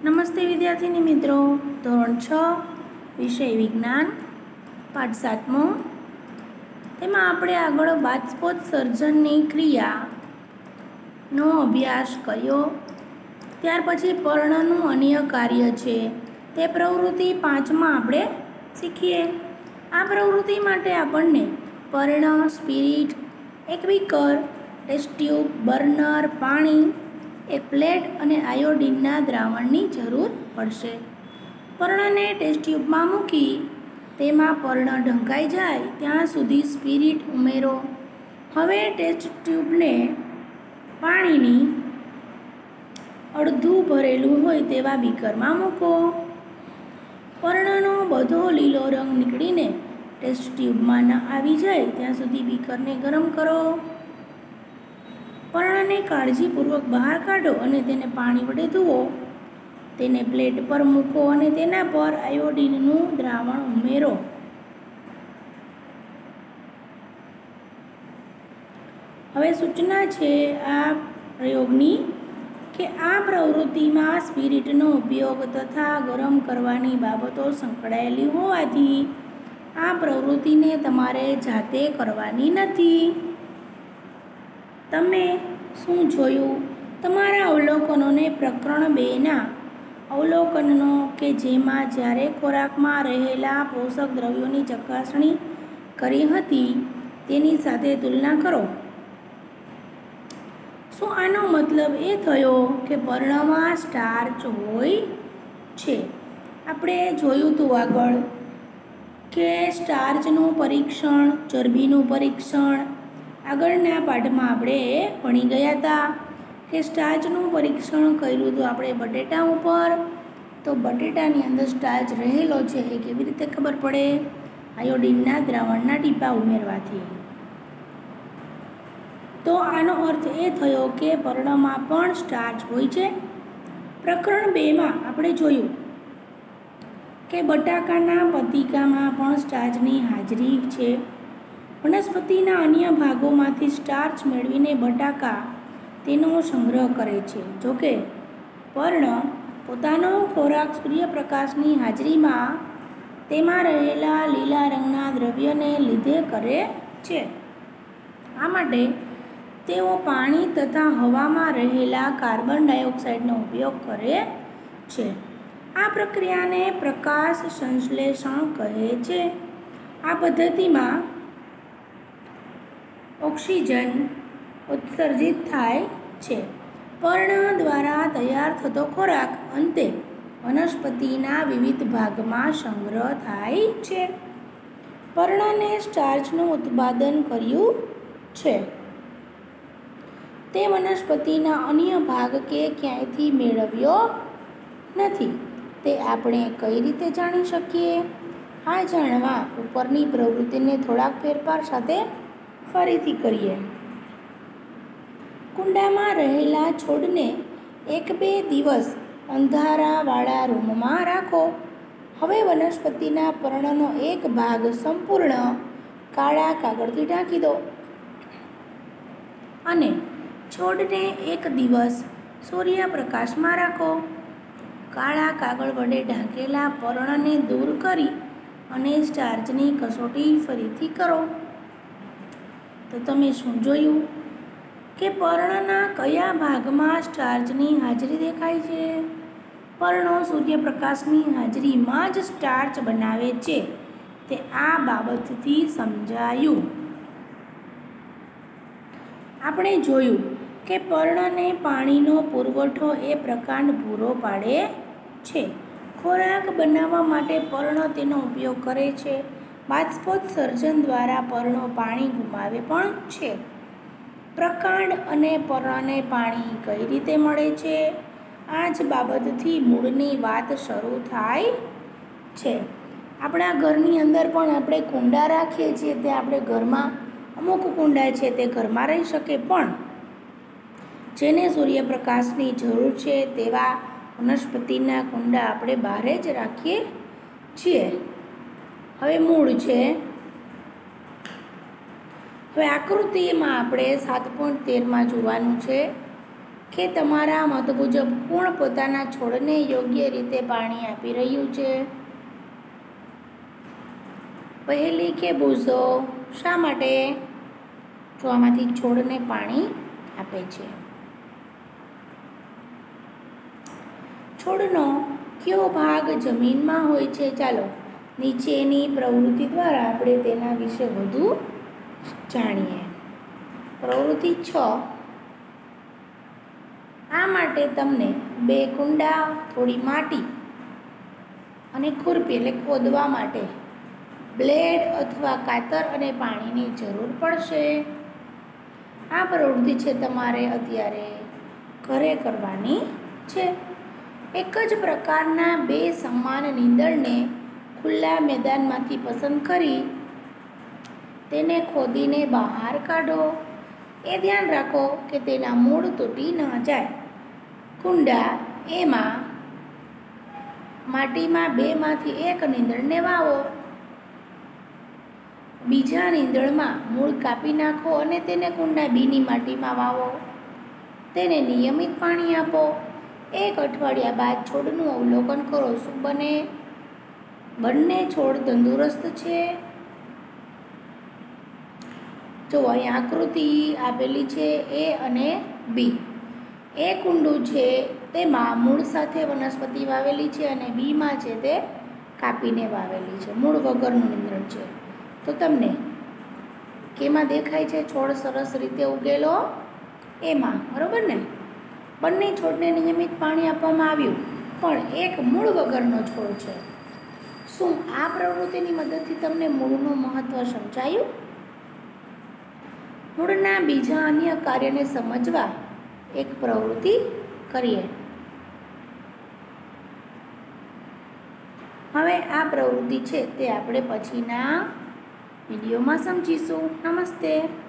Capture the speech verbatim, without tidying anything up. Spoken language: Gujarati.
નમસ્તે વિદ્યાર્થીની મિત્રો, ધોરણ છ વિષય વિજ્ઞાન પાઠ સાતમો. તેમાં આપણે આગળ બાષ્પોત્સર્જનની ક્રિયાનો અભ્યાસ કર્યો. ત્યાર પછી પર્ણનું અન્ય કાર્ય છે તે પ્રવૃત્તિ પાંચમાં આપણે શીખીએ. આ પ્રવૃત્તિ માટે આપણને પર્ણ, સ્પિરિટ, એક બીકર, ટેસ્ટ ટ્યુબ, બર્નર, પાણી, એક પ્લેટ અને આયોડિનના દ્રાવણની જરૂર પડશે. પર્ણને ટેસ્ટ ટ્યુબમાં મૂકી તેમાં પર્ણ ઢંકાઈ જાય ત્યાં સુધી સ્પિરિટ ઉમેરો. હવે ટેસ્ટ ટ્યુબને પાણીની અડધું ભરેલું હોય તેવા બીકરમાં મૂકો. પર્ણનો બધો લીલો રંગ નીકળીને ટેસ્ટ ટ્યુબમાં ન આવી જાય ત્યાં સુધી બીકરને ગરમ કરો. પર્ણને કાળજીપૂર્વક બહાર કાઢો અને તેને પાણી વડે ધુઓ. તેને પ્લેટ પર મૂકો અને તેના પર આયોડિનનું દ્રાવણ ઉમેરો. હવે સૂચના છે આ પ્રયોગની કે આ પ્રવૃત્તિમાં સ્પિરિટનો ઉપયોગ તથા ગરમ કરવાની બાબતો સંકળાયેલી હોવાથી આ પ્રવૃત્તિને તમારે જાતે કરવાની નથી. તમે શું જોયું? તમારા અવલોકનોને પ્રકરણ બેના અવલોકનો કે જેમાં જ્યારે ખોરાકમાં રહેલા પોષક દ્રવ્યોની ચકાસણી કરી હતી તેની સાથે તુલના કરો. શું આનો મતલબ એ થયો કે પર્ણમાં સ્ટાર્ચ હોય છે? આપણે જોયું હતું આગળ કે સ્ટાર્ચનું પરીક્ષણ, ચરબીનું પરીક્ષણ આગળના પાઠમાં આપણે ભણી ગયા હતા કે સ્ટાર્ચનું પરીક્ષણ કર્યું હતું આપણે બટેટા ઉપર. તો બટેટાની અંદર સ્ટાર્ચ રહેલો છે એ કેવી રીતે ખબર પડે? આયોડિનના દ્રાવણના ટીપા ઉમેરવાથી. તો આનો અર્થ એ થયો કે પર્ણમાં પણ સ્ટાર્ચ હોય છે. પ્રકરણ બેમાં આપણે જોયું કે બટાકાના પતિકામાં પણ સ્ટાર્ચની હાજરી છે. વનસ્પતિના અન્ય ભાગોમાંથી સ્ટાર્ચ મેળવીને બટાકા તેનો સંગ્રહ કરે છે. જોકે પર્ણ પોતાનો ખોરાક સૂર્યપ્રકાશની હાજરીમાં તેમાં રહેલા લીલા રંગના દ્રવ્યને લીધે કરે છે. આ માટે તેઓ પાણી તથા હવામાં રહેલા કાર્બન ડાયોક્સાઇડનો ઉપયોગ કરે છે. આ પ્રક્રિયાને પ્રકાશ સંશ્લેષણ કહે છે. આ પદ્ધતિમાં ઓક્સિજન ઉત્સર્જિત થાય છે. પર્ણ દ્વારા તૈયાર થતો ખોરાક અંતે વનસ્પતિના વિવિધ ભાગમાં સંગ્રહ થાય છે. પર્ણને સ્ટાર્ચનું ઉત્પાદન કર્યું છે તે વનસ્પતિના અન્ય ભાગ કે ક્યાંયથી મેળવ્યો નથી. તે આપણે કઈ રીતે જાણી શકીએ? આ જાણવા ઉપરની પ્રવૃત્તિને થોડાક ફેરફાર સાથે ફરીથી કરીએ. કુંડામાં રહેલા છોડને એક બે દિવસ અંધારાવાળા રૂમમાં રાખો. હવે વનસ્પતિના પર્ણનો એક ભાગ સંપૂર્ણ કાળા કાગળથી ઢાંકી દો અને છોડને એક દિવસ સૂર્યપ્રકાશમાં રાખો. કાળા કાગળ વડે ઢાંકેલા પર્ણને દૂર કરી અને સ્ટાર્ચની કસોટી ફરીથી કરો. તો તમે શું જોયું કે પર્ણના કયા ભાગમાં સ્ટાર્ચની હાજરી દેખાય છે? પર્ણો સૂર્યપ્રકાશની હાજરીમાં જ સ્ટાર્ચ બનાવે છે તે આ બાબતથી સમજાયું. આપણે જોયું કે પર્ણને પાણીનો પુરવઠો એ પ્રકાંડ પૂરો પાડે છે. ખોરાક બનાવવા માટે પર્ણ તેનો ઉપયોગ કરે છે. બાષ્પોત્સર્જન દ્વારા પર્ણો પાણી ગુમાવે પણ છે. પ્રકાંડ અને પર્ણને પાણી કઈ રીતે મળે છે? આ જ બાબતથી મૂળની વાત શરૂ થાય છે. આપણા ઘરની અંદર પણ આપણે કુંડા રાખીએ છીએ. તે આપણે ઘરમાં અમુક કુંડા છે તે ઘરમાં રહી શકે, પણ જેને સૂર્યપ્રકાશની જરૂર છે તેવા વનસ્પતિના કુંડા આપણે બહાર જ રાખીએ છીએ. હવે મૂળ છે. હવે આકૃતિમાં આપણે સાત પોઈન્ટ તેરમાં જોવાનું છે કે તમારા મત મુજબ કોણ પોતાના છોડને યોગ્ય રીતે પાણી આપી રહ્યું છે? પહેલી કે બુઝો? શા માટે? તો આમાંથી છોડને પાણી આપે છે. છોડનો કયો ભાગ જમીનમાં હોય છે? ચાલો નીચેની પ્રવૃત્તિ દ્વારા આપણે તેના વિશે વધુ જાણીએ. પ્રવૃત્તિ છ. આ માટે તમને બે કુંડા, થોડી માટી અને ખુરપી એટલે ખોદવા માટે બ્લેડ અથવા કાતર અને પાણીની જરૂર પડશે. આ પ્રવૃત્તિ છે તમારે અત્યારે ઘરે કરવાની છે. એક જ પ્રકારના બે સમાન નીંદણને ખુલ્લા મેદાનમાંથી પસંદ કરી તેને ખોદીને બહાર કાઢો. એ ધ્યાન રાખો કે તેના મૂળ તૂટી ન જાય. કુંડા એમાં માટીમાં બેમાંથી એક નીંદણને વાવો. બીજા નીંદણમાં મૂળ કાપી નાખો અને તેને કુંડા બીની માટીમાં વાવો. તેને નિયમિત પાણી આપો. એક અઠવાડિયા બાદ છોડનું અવલોકન કરો. શું બને? બંને છોડ તંદુરસ્ત છે. જો અહીં આકૃતિ આપેલી છે એ અને બી. એ કુંડું છે તેમાં મૂળ સાથે વનસ્પતિ વાવેલી છે અને બીમાં છે તે કાપીને વાવેલી છે, મૂળ વગરનું નીંદણ છે. તો તમને કેમાં દેખાય છે છોડ સરસ રીતે ઉગેલો? એમાં, બરોબર ને? બંને છોડને નિયમિત પાણી આપવામાં આવ્યું, પણ એક મૂળ વગરનો છોડ છે. શું આ પ્રવૃત્તિની મદદથી તમને મૂળનું મહત્વ સમજાયું? મૂળના બીજા અન્ય કાર્યને સમજવા એક પ્રવૃત્તિ કરીએ. હવે આ પ્રવૃત્તિ છે તે આપણે પછીના વિડીયોમાં સમજીશું. નમસ્તે.